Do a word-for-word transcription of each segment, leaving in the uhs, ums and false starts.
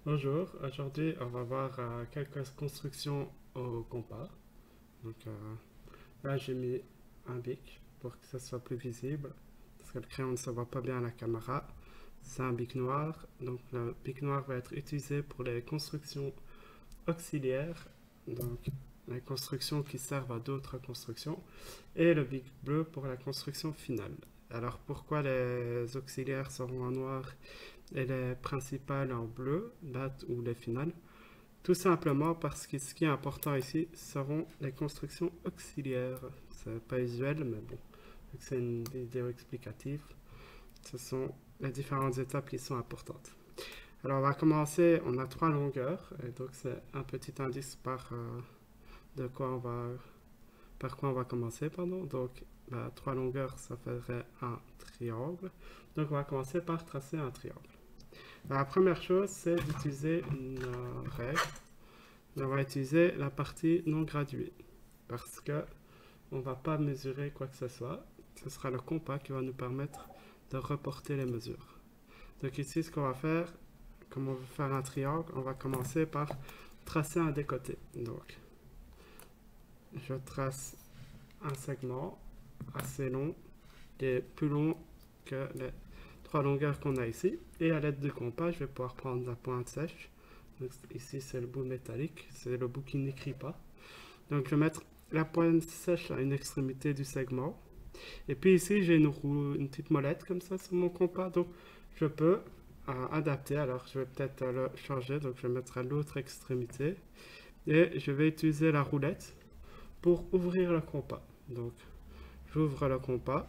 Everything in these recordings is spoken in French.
Bonjour, aujourd'hui on va voir euh, quelques constructions au compas. Donc euh, là j'ai mis un bic pour que ça soit plus visible parce que le crayon ne se voit pas bien à la caméra. C'est un bic noir, donc le bic noir va être utilisé pour les constructions auxiliaires, donc les constructions qui servent à d'autres constructions, et le bic bleu pour la construction finale. Alors pourquoi les auxiliaires seront en noir et les principales en bleu, date ou les finales? Tout simplement parce que ce qui est important ici seront les constructions auxiliaires. C'est pas usuel, mais bon, vu que c'est une vidéo explicative, ce sont les différentes étapes qui sont importantes. Alors on va commencer, on a trois longueurs, et donc c'est un petit indice par euh, de quoi on va, par quoi on va commencer, pardon. Donc bah, trois longueurs, ça ferait un triangle. Donc on va commencer par tracer un triangle. La première chose, c'est d'utiliser une euh, règle. On va utiliser la partie non graduée parce que on ne va pas mesurer quoi que ce soit. Ce sera le compas qui va nous permettre de reporter les mesures. Donc ici, ce qu'on va faire, comme on veut faire un triangle, on va commencer par tracer un des côtés. Donc, je trace un segment assez long, qui est plus long que les trois longueurs qu'on a ici. Et à l'aide du compas, je vais pouvoir prendre la pointe sèche. Donc ici, c'est le bout métallique, c'est le bout qui n'écrit pas. Donc je vais mettre la pointe sèche à une extrémité du segment. Et puis ici, j'ai une, roue, une petite molette comme ça sur mon compas. Donc je peux euh, adapter. Alors je vais peut-être euh, le changer. Donc je vais mettre à l'autre extrémité. Et je vais utiliser la roulette pour ouvrir le compas. Donc j'ouvre le compas.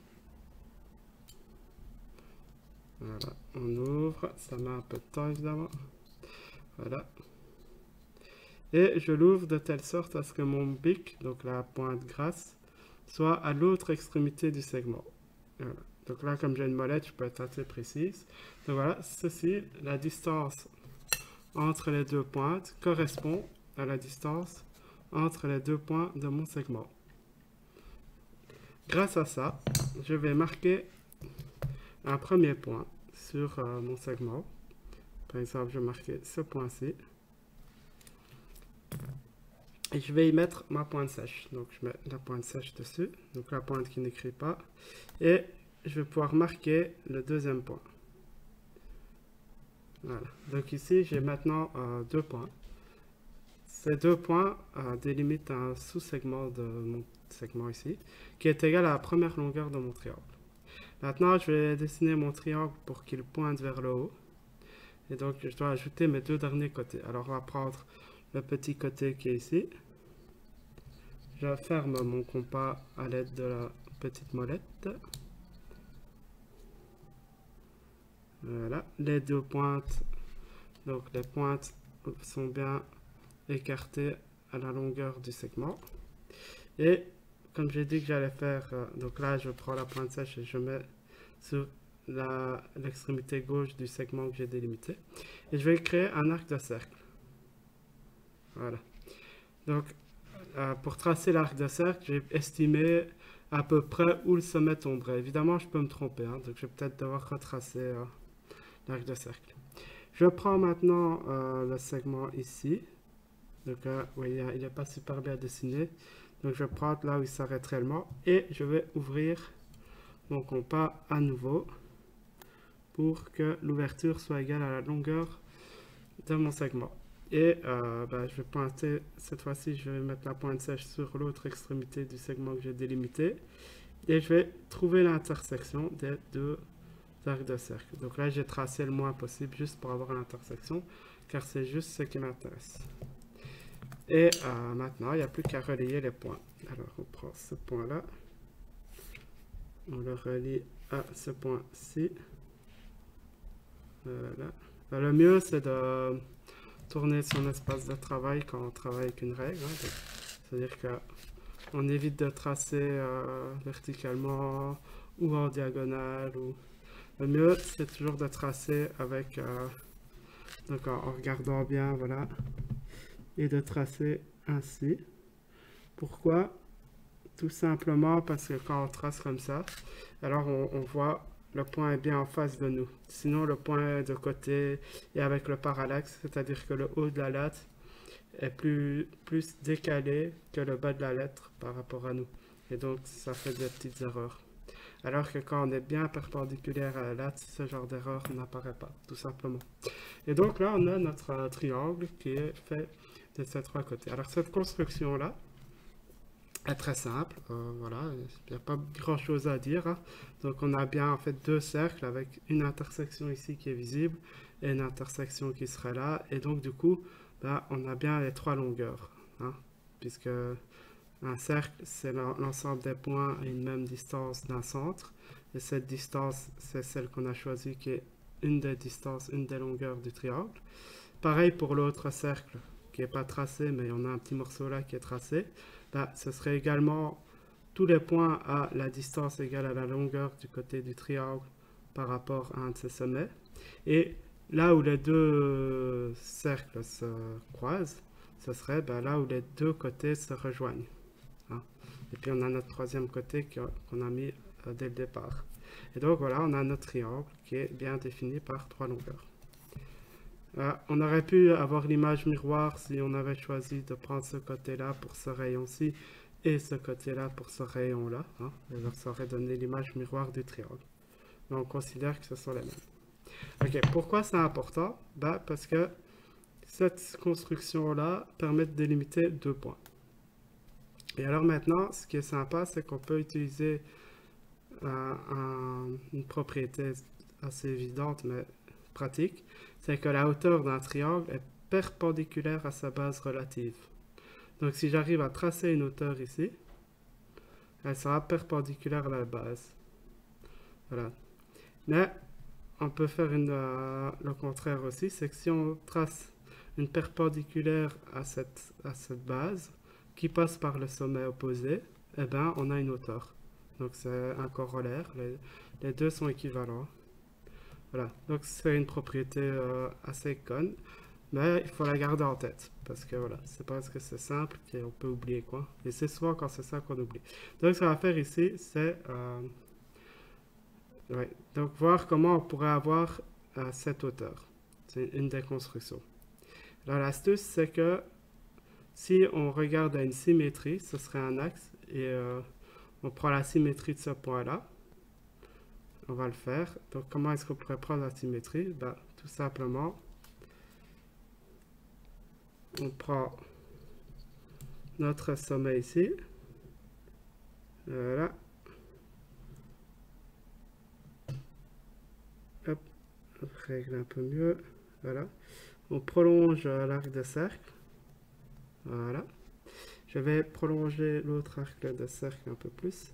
Voilà, on ouvre. Ça met un peu de temps évidemment. Voilà. Et je l'ouvre de telle sorte à ce que mon bic, donc la pointe grasse, soit à l'autre extrémité du segment. Voilà. Donc là, comme j'ai une molette, je peux être assez précise. Donc voilà, ceci, la distance entre les deux pointes correspond à la distance entre les deux points de mon segment. Grâce à ça, je vais marquer un premier point sur euh, mon segment. Par exemple, je vais marquer ce point-ci. Et je vais y mettre ma pointe sèche. Donc je mets la pointe sèche dessus, donc la pointe qui n'écrit pas. Et je vais pouvoir marquer le deuxième point. Voilà. Donc ici, j'ai maintenant euh, deux points. Ces deux points euh, délimitent un sous-segment de mon segment ici, qui est égal à la première longueur de mon triangle. Maintenant, je vais dessiner mon triangle pour qu'il pointe vers le haut. Et donc, je dois ajouter mes deux derniers côtés. Alors, on va prendre le petit côté qui est ici. Je ferme mon compas à l'aide de la petite molette. Voilà, les deux pointes, donc les pointes sont bien écartées à la longueur du segment. Et comme j'ai dit que j'allais faire, euh, donc là je prends la pointe sèche et je mets sur l'extrémité gauche du segment que j'ai délimité. Et je vais créer un arc de cercle. Voilà. Donc euh, pour tracer l'arc de cercle, j'ai estimé à peu près où le sommet tomberait. Évidemment, je peux me tromper, hein, donc je vais peut-être devoir retracer euh, l'arc de cercle. Je prends maintenant euh, le segment ici. Donc, euh, oui, il n'est pas super bien dessiné. Donc, je vais prendre là où il s'arrête réellement et je vais ouvrir mon compas à nouveau pour que l'ouverture soit égale à la longueur de mon segment. Et euh, ben, je vais pointer, cette fois-ci, je vais mettre la pointe sèche sur l'autre extrémité du segment que j'ai délimité. Et je vais trouver l'intersection des deux arcs de cercle. Donc là, j'ai tracé le moins possible juste pour avoir l'intersection, car c'est juste ce qui m'intéresse. Et euh, maintenant, il n'y a plus qu'à relier les points. Alors, on prend ce point-là, on le relie à ce point-ci. Voilà. Ben, le mieux, c'est de tourner son espace de travail quand on travaille avec une règle. Hein. C'est-à-dire qu'on évite de tracer euh, verticalement ou en diagonale. Ou... Le mieux, c'est toujours de tracer avec, euh, donc en, en regardant bien, voilà, et de tracer ainsi. Pourquoi? Tout simplement parce que quand on trace comme ça, alors on, on voit le point est bien en face de nous. Sinon, le point est de côté et avec le parallaxe, c'est-à-dire que le haut de la latte est plus, plus décalé que le bas de la lettre par rapport à nous. Et donc, ça fait des petites erreurs. Alors que quand on est bien perpendiculaire à la latte, ce genre d'erreur n'apparaît pas, tout simplement. Et donc là, on a notre euh, triangle qui est fait de ces trois côtés. Alors cette construction-là est très simple, euh, voilà, il n'y a pas grand-chose à dire, hein. Donc on a bien en fait deux cercles avec une intersection ici qui est visible et une intersection qui serait là. Et donc du coup, là, on a bien les trois longueurs, hein, puisque un cercle, c'est l'ensemble des points à une même distance d'un centre. Et cette distance, c'est celle qu'on a choisie qui est une des distances, une des longueurs du triangle. Pareil pour l'autre cercle qui n'est pas tracé, mais on a un petit morceau là qui est tracé. Là, ce serait également tous les points à la distance égale à la longueur du côté du triangle par rapport à un de ses sommets. Et là où les deux cercles se croisent, ce serait ben, là où les deux côtés se rejoignent. Hein. Et puis on a notre troisième côté qu'on a mis euh, dès le départ. Et donc voilà, on a notre triangle qui est bien défini par trois longueurs. Euh, on aurait pu avoir l'image miroir si on avait choisi de prendre ce côté-là pour ce rayon-ci et ce côté-là pour ce rayon-là. Hein. Alors ça aurait donné l'image miroir du triangle. Mais on considère que ce sont les mêmes. Ok, pourquoi c'est important? Ben, parce que cette construction-là permet de délimiter deux points. Et alors maintenant, ce qui est sympa, c'est qu'on peut utiliser euh, un, une propriété assez évidente, mais pratique, c'est que la hauteur d'un triangle est perpendiculaire à sa base relative. Donc si j'arrive à tracer une hauteur ici, elle sera perpendiculaire à la base. Voilà. Mais on peut faire une, euh, le contraire aussi, c'est que si on trace une perpendiculaire à cette, à cette base, qui passe par le sommet opposé, eh ben, on a une hauteur. Donc c'est un corollaire, les, les deux sont équivalents. Voilà, donc c'est une propriété euh, assez conne, mais il faut la garder en tête, parce que voilà, c'est parce que c'est simple qu'on peut oublier quoi, et c'est souvent quand c'est ça qu'on oublie. Donc ce qu'on va faire ici, c'est euh, ouais, donc voir comment on pourrait avoir euh, cette hauteur. C'est une des constructions. Alors l'astuce, c'est que si on regarde à une symétrie, ce serait un axe, et euh, on prend la symétrie de ce point-là. On va le faire. Donc, comment est-ce qu'on pourrait prendre la symétrie? Ben, tout simplement, on prend notre sommet ici. Voilà. Hop, on règle un peu mieux. Voilà. On prolonge l'arc de cercle. Voilà. Je vais prolonger l'autre arc de cercle un peu plus.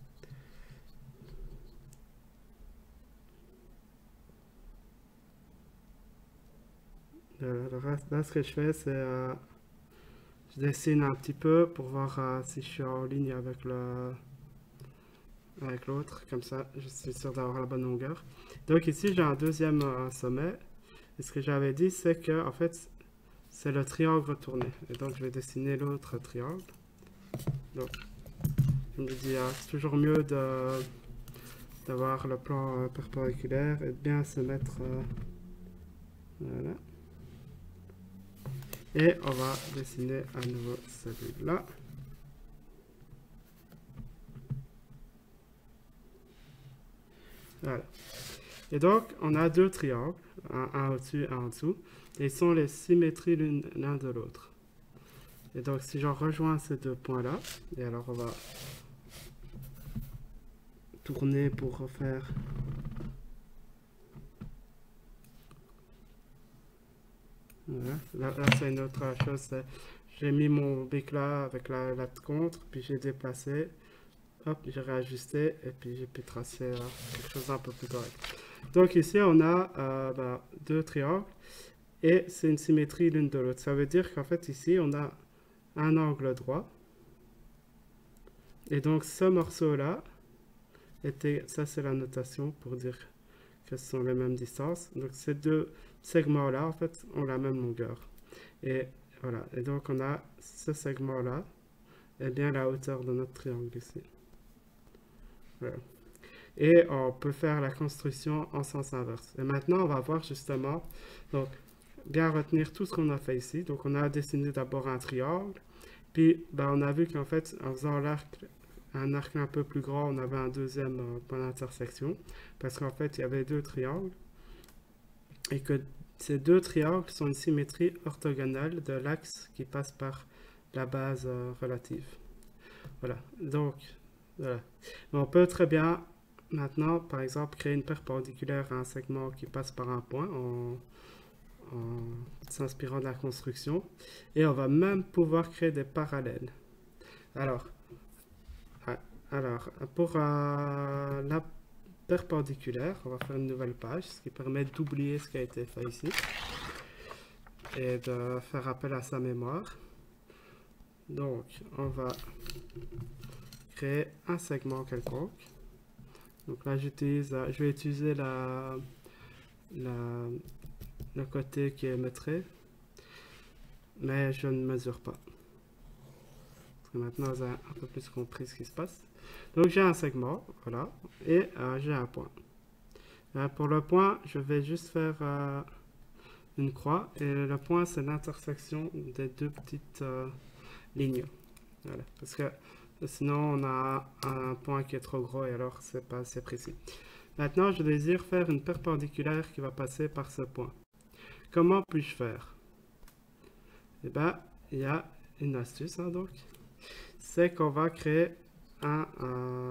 Alors là, ce que je fais, c'est euh, je dessine un petit peu pour voir euh, si je suis en ligne avec le avec l'autre, comme ça je suis sûr d'avoir la bonne longueur. Donc ici j'ai un deuxième euh, sommet, et ce que j'avais dit c'est que en fait c'est le triangle retourné, et donc je vais dessiner l'autre triangle. Donc je me dis euh, c'est toujours mieux de d'avoir le plan euh, perpendiculaire et de bien se mettre euh, voilà. Et on va dessiner à nouveau celui-là. Voilà. Et donc, on a deux triangles, un, un au-dessus et un en dessous, et ils sont les symétries l'un de l'autre. Et donc, si j'en rejoins ces deux points-là, et alors on va tourner pour refaire voilà. Là, là c'est une autre chose. J'ai mis mon bic là avec la latte contre, puis j'ai déplacé, hop, j'ai réajusté, et puis j'ai pu tracer euh, quelque chose d'un peu plus correct. Donc ici, on a euh, bah, deux triangles, et c'est une symétrie l'une de l'autre. Ça veut dire qu'en fait, ici, on a un angle droit, et donc ce morceau-là, était, ça c'est la notation pour dire que ce sont les mêmes distances. Donc ces deux segments-là, en fait, ont la même longueur. Et voilà, et donc on a ce segment-là, et bien la hauteur de notre triangle ici. Voilà. et on peut faire la construction en sens inverse. Et maintenant, on va voir justement, donc, bien retenir tout ce qu'on a fait ici. Donc, on a dessiné d'abord un triangle, puis ben, on a vu qu'en fait, en faisant l'arc, un arc un peu plus grand, on avait un deuxième euh, point d'intersection, parce qu'en fait, il y avait deux triangles, et que ces deux triangles sont une symétrie orthogonale de l'axe qui passe par la base euh, relative. Voilà, donc, voilà. On peut très bien, maintenant, par exemple, créer une perpendiculaire à un segment qui passe par un point en, en s'inspirant de la construction. Et on va même pouvoir créer des parallèles. Alors, alors pour euh, la perpendiculaire, on va faire une nouvelle page, ce qui permet d'oublier ce qui a été fait ici et de faire appel à sa mémoire. Donc, on va créer un segment quelconque. Donc là, j'utilise, je vais utiliser la, la, le côté qui est métré, mais je ne mesure pas. Parce que maintenant, vous avez un peu plus compris ce qui se passe. Donc, j'ai un segment, voilà, et euh, j'ai un point. Là, pour le point, je vais juste faire euh, une croix, et le point, c'est l'intersection des deux petites euh, lignes. Voilà, parce que sinon, on a un point qui est trop gros, et alors, c'est pas assez précis. Maintenant, je désire faire une perpendiculaire qui va passer par ce point. Comment puis-je faire? Eh bien, il y a une astuce, hein, donc. C'est qu'on va créer un, euh,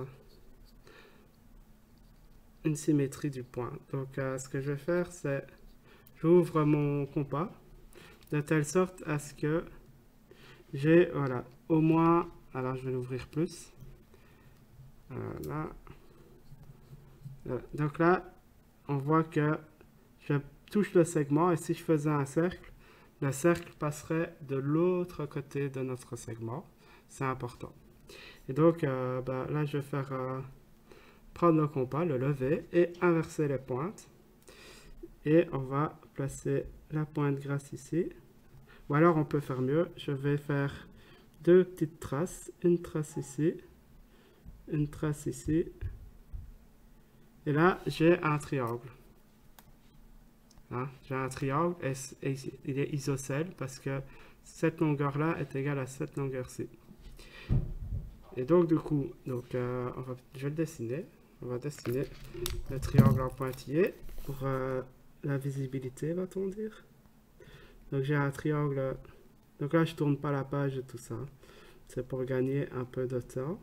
une symétrie du point. Donc, euh, ce que je vais faire, c'est j'ouvre mon compas de telle sorte à ce que j'ai, voilà, au moins, alors je vais l'ouvrir plus. Voilà. Voilà. Donc là, on voit que je touche le segment et si je faisais un cercle, le cercle passerait de l'autre côté de notre segment. C'est important. Et donc, euh, ben, là, je vais faire euh, prendre le compas, le lever et inverser les pointes. Et on va placer la pointe grasse ici. Ou alors, on peut faire mieux. Je vais faire deux petites traces. Une trace ici. Une trace ici. Et là, j'ai un triangle. Hein, j'ai un triangle et, et il est isocèle parce que cette longueur-là est égale à cette longueur-ci. Et donc, du coup, donc, euh, on va, je vais le dessiner. On va dessiner le triangle en pointillé pour euh, la visibilité, va-t-on dire. Donc, j'ai un triangle. Donc là, je ne tourne pas la page et tout ça. C'est pour gagner un peu de temps.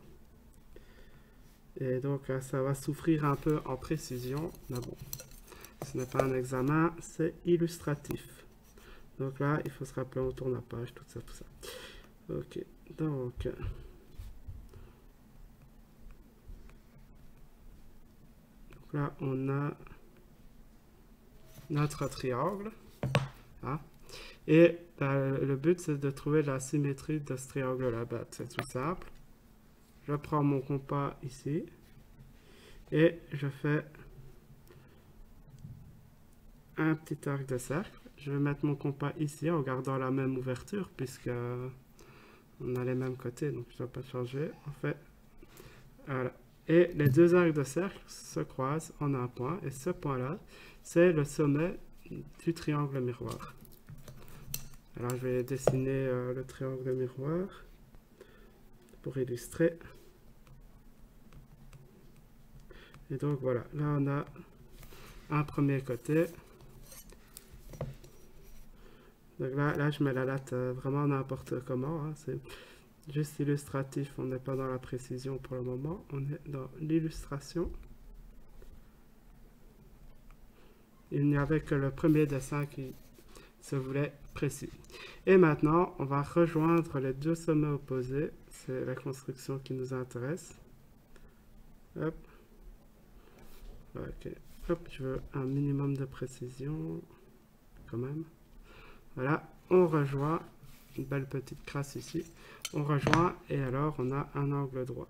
Et donc, euh, ça va souffrir un peu en précision. Mais bon, ce n'est pas un examen, c'est illustratif. Donc là, il faut se rappeler, on tourne la page, tout ça, tout ça. Ok, donc... Là, on a notre triangle. Hein? Et euh, le but, c'est de trouver la symétrie de ce triangle-là. Ben, c'est tout simple. Je prends mon compas ici. Et je fais un petit arc de cercle. Je vais mettre mon compas ici en gardant la même ouverture, puisque on a les mêmes côtés, donc je ne dois pas changer. On fait... Voilà. Et les deux arcs de cercle se croisent en un point. Et ce point-là, c'est le sommet du triangle miroir. Alors, je vais dessiner euh, le triangle miroir pour illustrer. Et donc, voilà. Là, on a un premier côté. Donc là, là je mets la latte euh, vraiment n'importe comment. Hein, c'est... juste illustratif, on n'est pas dans la précision pour le moment, on est dans l'illustration. Il n'y avait que le premier dessin qui se voulait précis. Et maintenant, on va rejoindre les deux sommets opposés, c'est la construction qui nous intéresse. Hop. Ok. Hop, je veux un minimum de précision, quand même. Voilà, on rejoint, une belle petite crasse ici. On rejoint et alors on a un angle droit.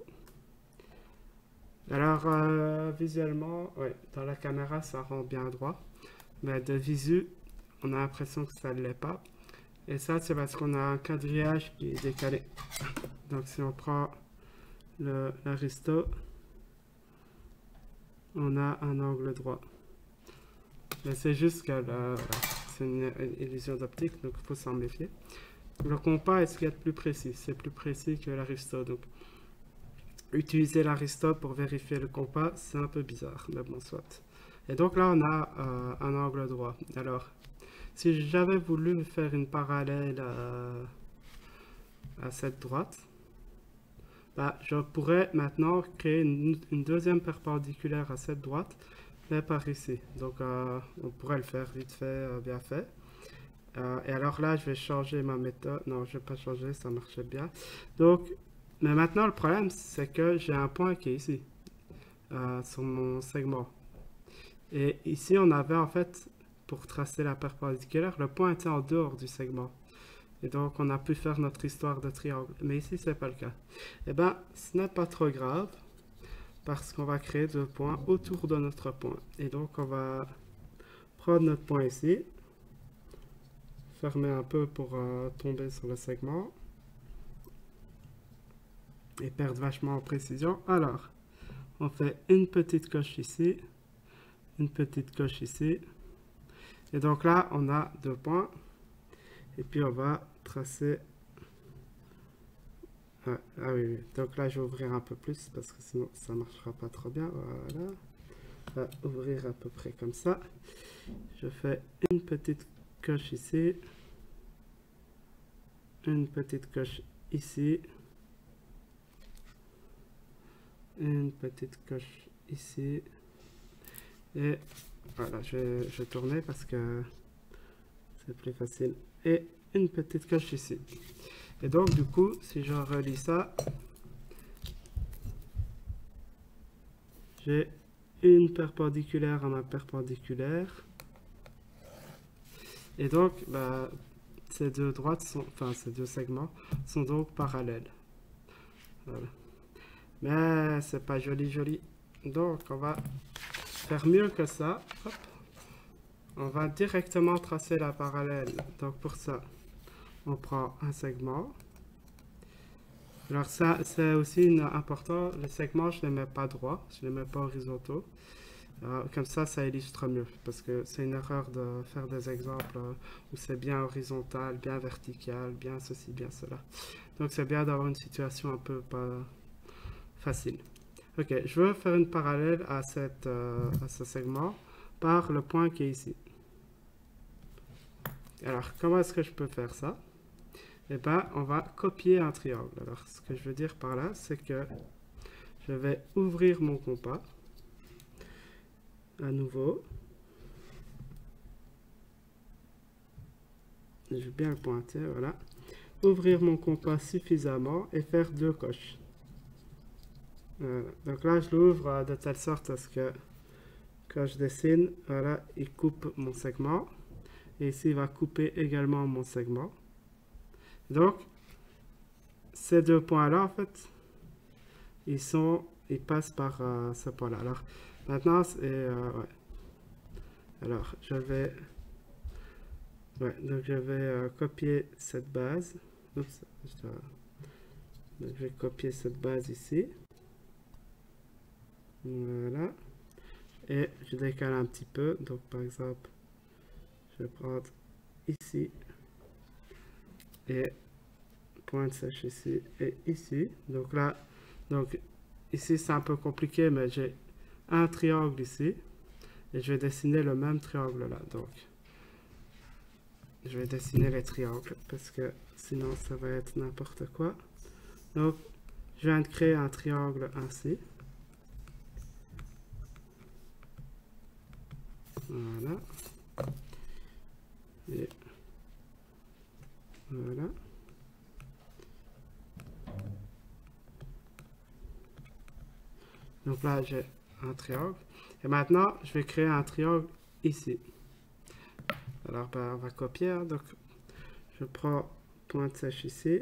Alors euh, visuellement, ouais, dans la caméra ça rend bien droit, mais de visu on a l'impression que ça ne l'est pas. Et ça c'est parce qu'on a un quadrillage qui est décalé. Donc si on prend le l'aristo, on a un angle droit. Mais c'est juste que là, c'est une, une illusion d'optique, donc il faut s'en méfier. Le compas est ce qu'il y a de plus précis. C'est plus précis que l'aristo. Donc, utiliser l'aristo pour vérifier le compas, c'est un peu bizarre, mais bon, soit. Et donc là, on a euh, un angle droit. Alors, si j'avais voulu faire une parallèle à, à cette droite, bah, je pourrais maintenant créer une, une deuxième perpendiculaire à cette droite, mais par ici. Donc, euh, on pourrait le faire vite fait, euh, bien fait. Euh, et alors là, je vais changer ma méthode. Non, je ne vais pas changer, ça marchait bien. Donc, mais maintenant, le problème, c'est que j'ai un point qui est ici, euh, sur mon segment. Et ici, on avait en fait, pour tracer la perpendiculaire, le point était en dehors du segment. Et donc, on a pu faire notre histoire de triangle. Mais ici, ce n'est pas le cas. Eh bien, ce n'est pas trop grave, parce qu'on va créer deux points autour de notre point. Et donc, on va prendre notre point ici, fermer un peu pour euh, tomber sur le segment, et perdre vachement en précision. Alors, on fait une petite coche ici, une petite coche ici. Et donc là, on a deux points. Et puis, on va tracer... Ah, ah oui, oui, donc là, je vais ouvrir un peu plus parce que sinon, ça ne marchera pas trop bien. Voilà. On va ouvrir à peu près comme ça. Je fais une petite coche ici. Une petite coche ici. Une petite coche ici. Et voilà, je vais, je vais tourner parce que c'est plus facile. Et une petite coche ici. Et donc, du coup, si je relis ça, j'ai une perpendiculaire à ma perpendiculaire. Et donc, bah, ces deux droites sont, enfin, ces deux segments sont donc parallèles. Voilà. Mais c'est pas joli, joli. Donc, on va faire mieux que ça. Hop. On va directement tracer la parallèle. Donc, pour ça, on prend un segment. Alors ça, c'est aussi important, les segments, je ne les mets pas droits, je ne les mets pas horizontaux. Euh, comme ça, ça illustre mieux, parce que c'est une erreur de faire des exemples euh, où c'est bien horizontal, bien vertical, bien ceci, bien cela. Donc c'est bien d'avoir une situation un peu pas facile. Ok, je veux faire une parallèle à, cette, euh, à ce segment par le point qui est ici. Alors, comment est-ce que je peux faire ça? Eh bien, on va copier un triangle. Alors, ce que je veux dire par là, c'est que je vais ouvrir mon compas. À nouveau. Je vais bien le pointer, voilà. Ouvrir mon compas suffisamment et faire deux coches. Voilà. Donc là, je l'ouvre de telle sorte à ce que quand je dessine, voilà, il coupe mon segment. Et ici, il va couper également mon segment. Donc, ces deux points-là, en fait, ils sont, ils passent par euh, ce point-là. Alors, maintenant, c'est, euh, ouais. Alors, je vais, ouais, donc je vais euh, copier cette base. Oups, je, dois, donc je vais copier cette base ici. Voilà. Et je décale un petit peu. Donc, par exemple, je vais prendre ici. Et pointe sèche ici et ici. Donc là, donc ici c'est un peu compliqué, mais j'ai un triangle ici. Et je vais dessiner le même triangle là. Donc, je vais dessiner les triangles parce que sinon ça va être n'importe quoi. Donc, je viens de créer un triangle ainsi. Voilà. Et voilà. Donc là, j'ai un triangle. Et maintenant, je vais créer un triangle ici. Alors, ben, on va copier. Hein. Donc, je prends pointe sèche ici.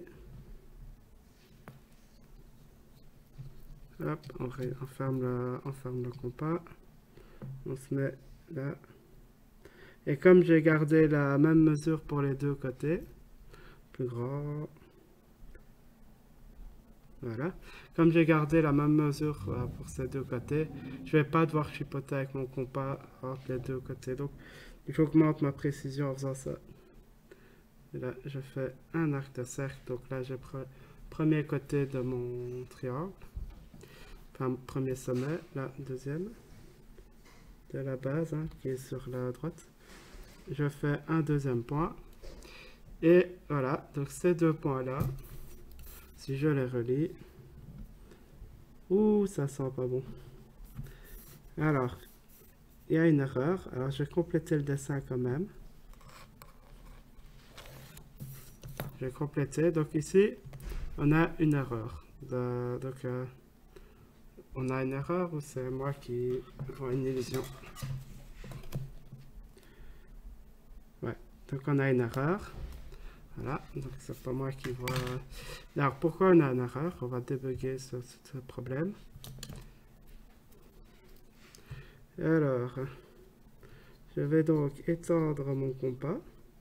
Hop, on, on, ferme le, on ferme le compas. On se met là. Et comme j'ai gardé la même mesure pour les deux côtés, plus grand. Voilà. Comme j'ai gardé la même mesure euh, pour ces deux côtés, je vais pas devoir chipoter avec mon compas entre les deux côtés. Donc, j'augmente ma précision en faisant ça. Et là, je fais un arc de cercle. Donc là, je prends le premier côté de mon triangle. Enfin, premier sommet. Là, deuxième. De la base, hein, qui est sur la droite. Je fais un deuxième point. Et voilà. Donc ces deux points-là, si je les relie... Ouh, ça sent pas bon. Alors, il y a une erreur. Alors, je vais compléter le dessin quand même. Je vais compléter. Donc ici, on a une erreur. De, donc, euh, on a une erreur ou c'est moi qui vois une illusion? Ouais. Donc, on a une erreur. Voilà. Donc, c'est pas moi qui vois... Alors, pourquoi on a une erreur? On va débugger ce, ce problème. Alors, je vais donc étendre mon compas.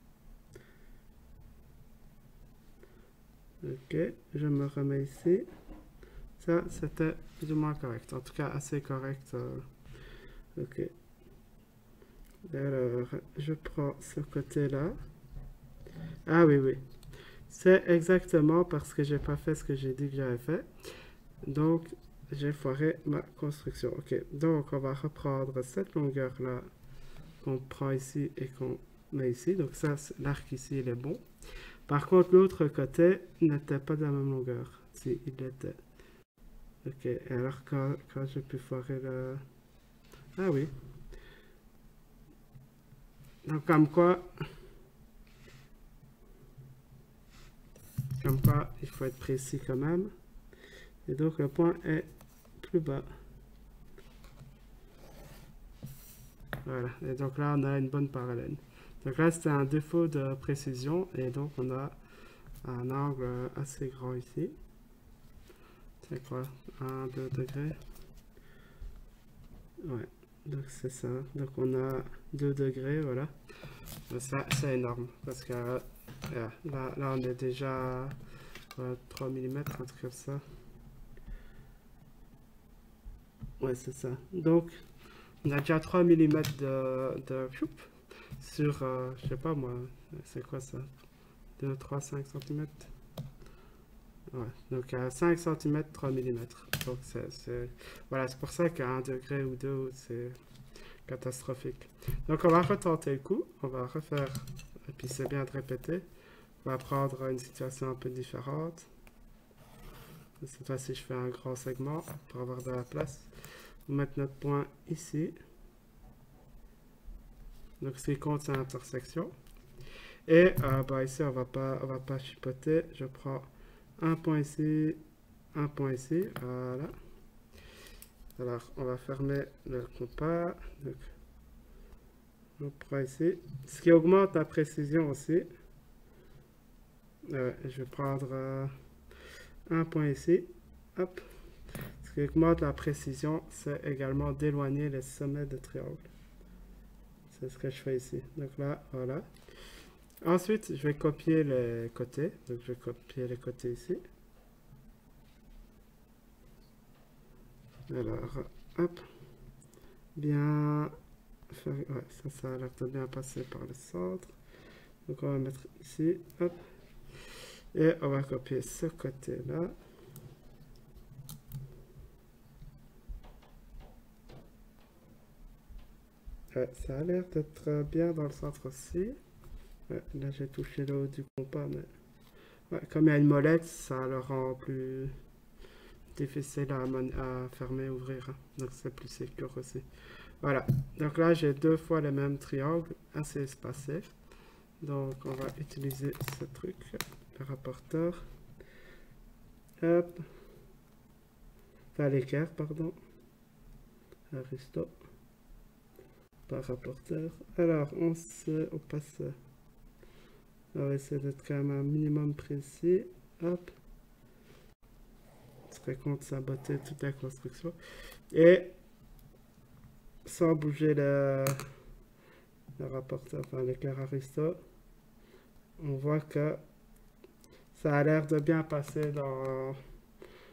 Ok, je me remets ici. Ça, c'était plus ou moins correct. En tout cas, assez correct. Euh, ok. Alors, je prends ce côté-là. Ah oui, oui. C'est exactement parce que j'ai pas fait ce que j'ai dit que j'avais fait. Donc, j'ai foiré ma construction. Ok, donc on va reprendre cette longueur-là qu'on prend ici et qu'on met ici. Donc ça, l'arc ici, il est bon. Par contre, l'autre côté n'était pas de la même longueur. Si, il l'était. Ok, alors quand, quand j'ai pu foirer le... Ah oui. Donc comme quoi... Comme quoi, il faut être précis quand même. Et donc le point est plus bas. Voilà, et donc là on a une bonne parallèle. Donc là c'était un défaut de précision et donc on a un angle assez grand ici. C'est quoi? un, deux degrés. Ouais, donc c'est ça. Donc on a deux degrés, voilà. Ça c'est énorme parce que là, là, là on est déjà à trois millimètres, un truc comme ça. Ouais, c'est ça. Donc on a déjà trois millimètres de, de sur, euh, je sais pas moi, c'est quoi ça? deux, trois, cinq centimètres. Ouais, donc à cinq centimètres, trois millimètres. Donc c'est voilà, c'est pour ça qu'à un degré ou deux, c'est catastrophique. Donc on va retenter le coup, on va refaire, et puis c'est bien de répéter. On va prendre une situation un peu différente. Cette fois-ci, je fais un grand segment pour avoir de la place. On va mettre notre point ici. Donc ce qui compte, c'est l'intersection. Et euh, bah, ici, on va pas, on va pas chipoter. Je prends un point ici, un point ici, voilà. Alors, on va fermer le compas. Donc, on prend ici. Ce qui augmente la précision aussi. Euh, je vais prendre euh, un point ici. Hop. Ce qui augmente la précision, c'est également d'éloigner les sommets de triangle. C'est ce que je fais ici. Donc là, voilà. Ensuite, je vais copier les côtés. Donc, je vais copier les côtés ici. Alors, hop. Bien. Faire, ouais, ça, ça a l'air de bien passer par le centre. Donc, on va mettre ici. Hop. Et on va copier ce côté-là. Ouais, ça a l'air d'être bien dans le centre aussi. Ouais, là, j'ai touché le haut du compas, mais... Ouais, comme il y a une molette, ça le rend plus difficile à, à fermer, ouvrir. Hein. Donc, c'est plus sécure aussi. Voilà. Donc là, j'ai deux fois le même triangle, assez espacé. Donc, on va utiliser ce truc, le rapporteur. Hop. Enfin, l'équerre, pardon. Aristo. Par rapporteur. Alors, on, se, on passe... On va essayer d'être quand même un minimum précis. Hop. On serait contre saboter toute la construction. Et sans bouger le, le rapporteur, enfin l'éclair Aristo, on voit que ça a l'air de bien passer dans,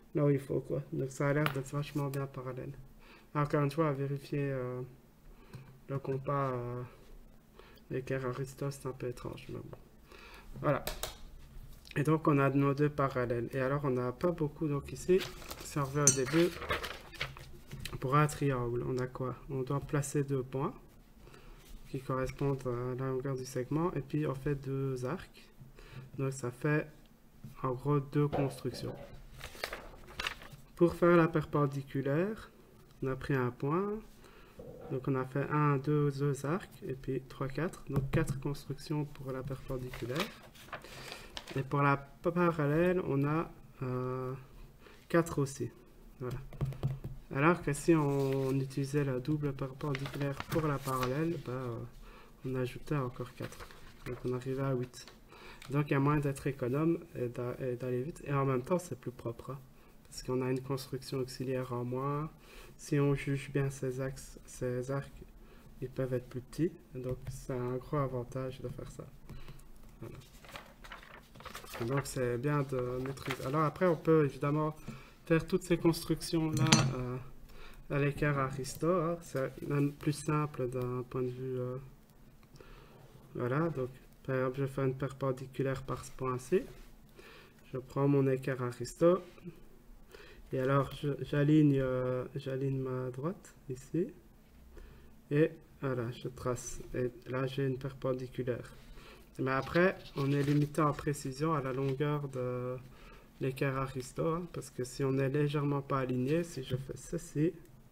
là où il faut, quoi. Donc ça a l'air d'être vachement bien parallèle. Encore une fois, à vérifier euh, le compas euh, l'équerre Aristo, c'est un peu étrange, mais bon. Voilà. Et donc on a nos deux parallèles. Et alors on n'a pas beaucoup, donc ici, si on revient au début, pour un triangle, on a quoi? On doit placer deux points qui correspondent à la longueur du segment, et puis on fait deux arcs. Donc ça fait en gros deux constructions. Pour faire la perpendiculaire, on a pris un point, donc on a fait un, deux, deux arcs, et puis trois, quatre, donc quatre constructions pour la perpendiculaire. Et pour la parallèle, on a euh, quatre aussi. Voilà. Alors que si on utilisait la double perpendiculaire pour la parallèle, bah, euh, on ajoutait encore quatre. Donc on arrivait à huit. Donc il y a moyen d'être économe et d'aller vite. Et en même temps, c'est plus propre. Hein, parce qu'on a une construction auxiliaire en moins. Si on juge bien ces axes, ces arcs, ils peuvent être plus petits. Donc c'est un gros avantage de faire ça. Voilà. Donc c'est bien de maîtriser. Alors après, on peut évidemment faire toutes ces constructions-là euh, à l'équerre Aristo. Hein. C'est même plus simple d'un point de vue... Euh, voilà, donc par exemple, je fais une perpendiculaire par ce point-ci. Je prends mon équerre Aristo. Et alors, j'aligne euh, j'aligne ma droite, ici. Et voilà, je trace. Et là, j'ai une perpendiculaire. Mais après, on est limité en précision à la longueur de l'équerre Aristo, hein, parce que si on est légèrement pas aligné, si je fais ceci,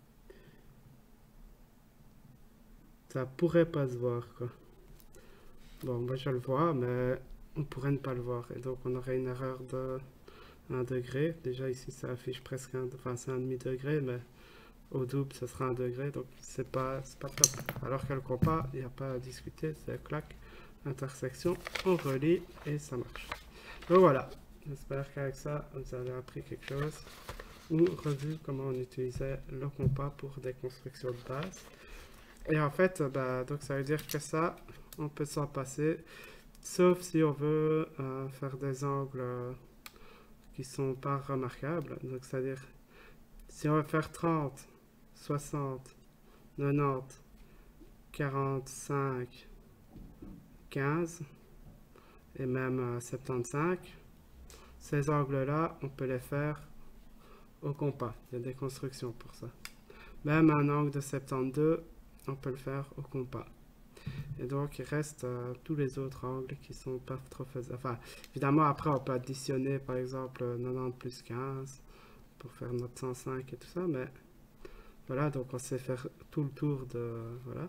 ça pourrait pas se voir, quoi. Bon, moi je le vois, mais on pourrait ne pas le voir, et donc on aurait une erreur de un degré. Déjà ici, ça affiche presque un, enfin c'est un demi degré, mais au double, ce sera un degré, donc c'est pas, c'est pas top. Alors que le compas, il n'y a pas à discuter, c'est clac. Intersection, on relie et ça marche. Donc voilà, j'espère qu'avec ça vous avez appris quelque chose ou revu comment on utilisait le compas pour des constructions de base. Et en fait, bah, donc ça veut dire que ça, on peut s'en passer, sauf si on veut euh, faire des angles euh, qui sont pas remarquables. Donc c'est-à-dire, si on veut faire trente, soixante, quatre-vingt-dix, quarante-cinq, quinze et même euh, soixante-quinze, ces angles-là, on peut les faire au compas. Il y a des constructions pour ça. Même un angle de soixante-douze, on peut le faire au compas. Et donc, il reste euh, tous les autres angles qui sont pas trop faisables. Enfin, évidemment, après, on peut additionner, par exemple, quatre-vingt-dix plus quinze pour faire notre cent cinq et tout ça, mais voilà, donc on sait faire tout le tour de... Voilà.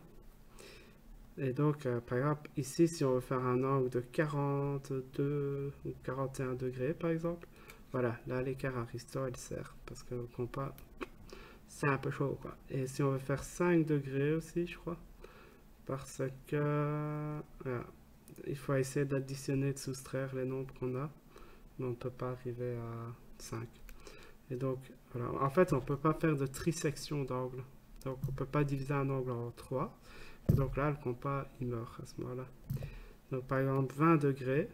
Et donc, euh, par exemple, ici, si on veut faire un angle de quarante-deux ou quarante et un degrés, par exemple, voilà, là, l'équerre Aristo, elle sert, parce que le compas, c'est un peu chaud, quoi. Et si on veut faire cinq degrés aussi, je crois, parce que, voilà, il faut essayer d'additionner, de soustraire les nombres qu'on a, mais on ne peut pas arriver à cinq. Et donc, voilà, en fait, on ne peut pas faire de trisection d'angle. Donc, on ne peut pas diviser un angle en trois. Donc là, le compas, il meurt à ce moment-là. Donc par exemple, vingt degrés,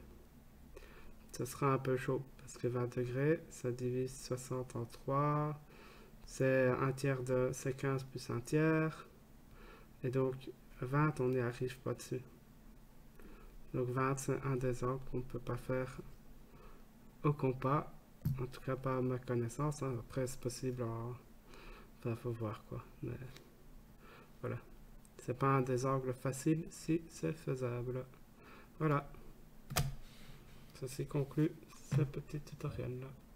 ce sera un peu chaud, parce que vingt degrés, ça divise soixante en trois, c'est un tiers de, c'est quinze plus un tiers, et donc vingt, on n'y arrive pas dessus. Donc vingt, c'est un des angles qu'on ne peut pas faire au compas, en tout cas pas à ma connaissance, hein. Après c'est possible en... Enfin, faut voir quoi, mais voilà. C'est pas un des angles faciles si c'est faisable. Voilà. Ceci conclut ce petit tutoriel là.